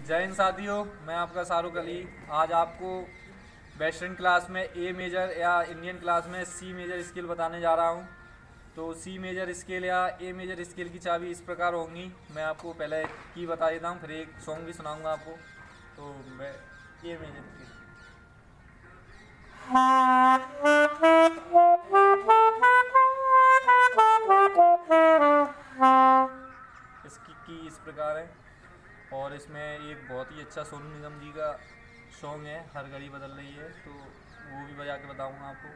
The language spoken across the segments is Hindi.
जय हिंद साथियों, मैं आपका शाहरुख अली। आज आपको वेस्टर्न क्लास में ए मेजर या इंडियन क्लास में सी मेजर स्केल बताने जा रहा हूँ। तो सी मेजर स्केल या ए मेजर स्केल की चाबी इस प्रकार होंगी। मैं आपको पहले की बता देता हूँ, फिर एक सॉन्ग भी सुनाऊँगा आपको। तो मैं ए मेजर स्केल इसकी की इस प्रकार है। और इसमें एक बहुत ही अच्छा सोनू निगम जी का सॉन्ग है, हर घड़ी बदल रही है, तो वो भी बजा के बताऊंगा आपको।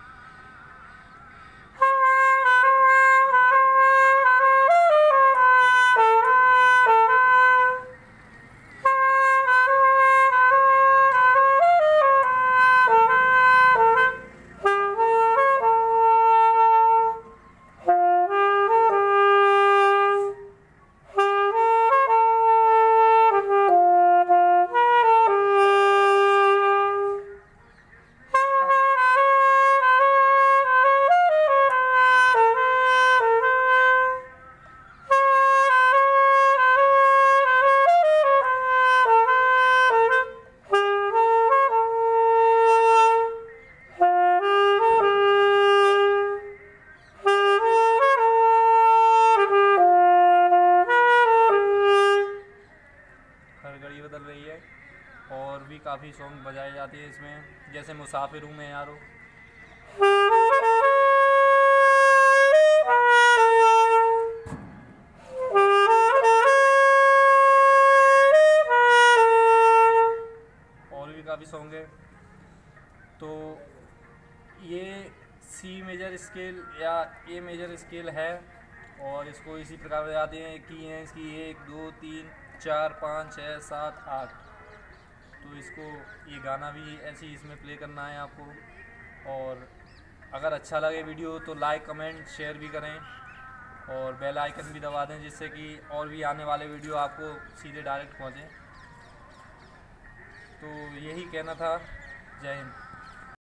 हर घड़ी बदल रही है। और भी काफ़ी सॉन्ग बजाए जाते हैं इसमें, जैसे मुसाफिर हूँ मैं यारो। और भी काफ़ी सॉन्ग है। तो ये सी मेजर स्केल या ए मेजर स्केल है, और इसको इसी प्रकार बजाते हैं कि हैं इसकी 1 2 3 4 5 6 7 8। तो इसको ये गाना भी ऐसे ही इसमें प्ले करना है आपको। और अगर अच्छा लगे वीडियो तो लाइक कमेंट शेयर भी करें, और बेल आइकन भी दबा दें, जिससे कि और भी आने वाले वीडियो आपको सीधे डायरेक्ट पहुँचें। तो यही कहना था। जय हिंद।